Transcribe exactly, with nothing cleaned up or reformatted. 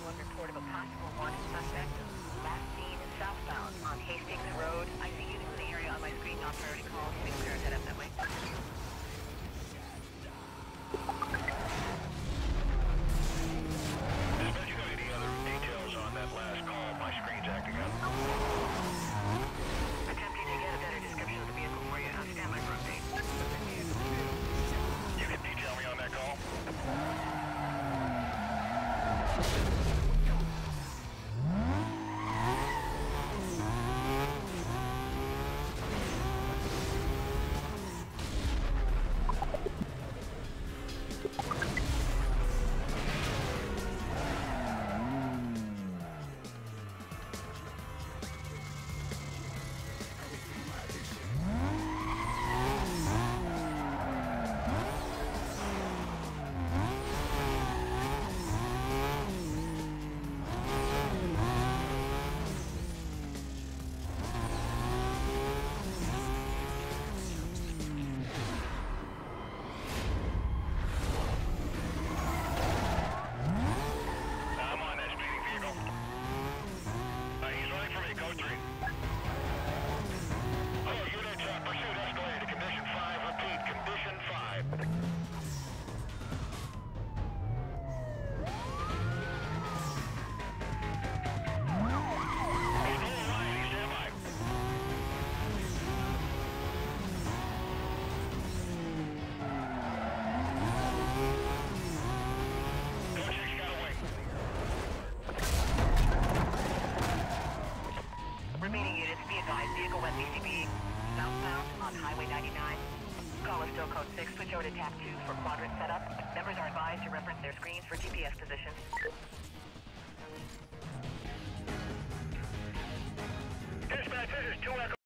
one report of a possible wanted suspect. Last seen southbound on Hastings Road. I see units in the area on my screen, not priority calls. Please clear, head up that way. Dispatch, you got any other details on that last call? My screen's acting up. Attempting to get a better description of the vehicle for you. I'll stand by for update. You can detail me on that call? Remaining units, be advised, vehicle west E C B, southbound on Highway ninety-nine. Call is still code six, switch over to tap two for quadrant setup. Members are advised to reference their screens for G P S position. Dispatch, this is two Echo.